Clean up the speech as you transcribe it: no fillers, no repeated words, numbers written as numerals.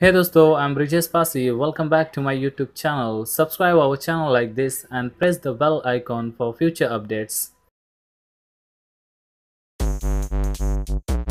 Hey dosto, I'm Brijesh Pasi. Welcome back to my YouTube channel. Subscribe our channel like this and press the bell icon for future updates.